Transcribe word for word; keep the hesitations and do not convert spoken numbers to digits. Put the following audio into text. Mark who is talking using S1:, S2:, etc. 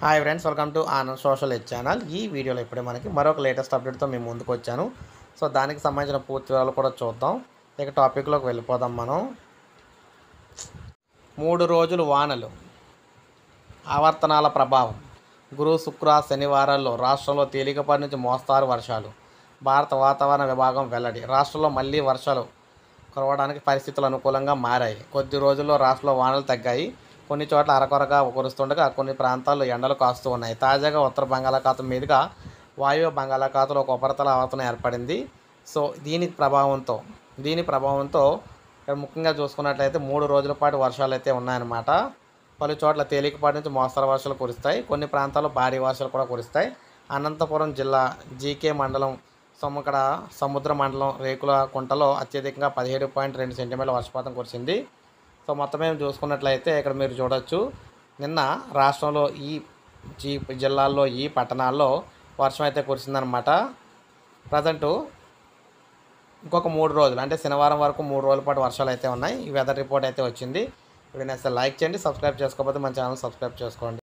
S1: Hi friends, welcome to Anand social ed channel. ఈ వీడియోలో ఇప్పుడే మనకి మరొక లేటెస్ట్ అప్డేట్తో మేము ముందుకు వచ్చాను. సో దానికి సంబంధించిన పూర్తి వివరాలు కూడా చూద్దాం. ఇక టాపిక్లోకి వెళ్ళిపోదాం మనం. మూడు రోజులు వానలు, ఆవర్తనాల ప్రభావం. గురు శుక్ర శనివారాల్లో రాష్ట్రంలో తేలికపాటి నుంచి మోస్తారు వర్షాలు. భారత వాతావరణ విభాగం వెల్లడి. రాష్ట్రంలో మళ్లీ వర్షాలు కురవడానికి పరిస్థితులు అనుకూలంగా మారాయి. కొద్ది రోజుల్లో రాష్ట్రంలో వానలు తగ్గాయి. కొన్ని చోట్ల అరకొరగా కురుస్తుండగా కొన్ని ప్రాంతాల్లో ఎండలు కాస్తూ ఉన్నాయి. తాజాగా ఉత్తర బంగాళాఖాతం మీదుగా వాయువ్య బంగాళాఖాతంలో ఒక ఉపరితల ఆవర్తనం ఏర్పడింది. సో దీని ప్రభావంతో దీని ప్రభావంతో ఇక్కడ ముఖ్యంగా చూసుకున్నట్లయితే మూడు రోజుల పాటు వర్షాలు అయితే ఉన్నాయన్నమాట. పలు చోట్ల తేలికపాటి నుంచి మోస్తరు వర్షాలు కురుస్తాయి. కొన్ని ప్రాంతాల్లో భారీ వర్షాలు కూడా కురుస్తాయి. అనంతపురం జిల్లా జీకే మండలం సొమ్మకడ సముద్ర మండలం రేకుల కుంటలో అత్యధికంగా పదిహేడు పాయింట్ రెండు సెంటీమీటర్ల వర్షపాతం కురిసింది. సో మొత్తం మేము చూసుకున్నట్లయితే ఇక్కడ మీరు చూడొచ్చు, నిన్న రాష్ట్రంలో ఈ జీ జిల్లాల్లో ఈ పట్టణాల్లో వర్షం అయితే కురిసిందనమాట. ప్రజెంటు ఇంకొక మూడు రోజులు అంటే శనివారం వరకు మూడు రోజుల పాటు వర్షాలు అయితే ఉన్నాయి. ఈ వెదర్ రిపోర్ట్ అయితే వచ్చింది. ఇప్పుడు నేను లైక్ చేయండి, సబ్స్క్రైబ్ చేసుకోకపోతే మన ఛానల్ సబ్స్క్రైబ్ చేసుకోండి.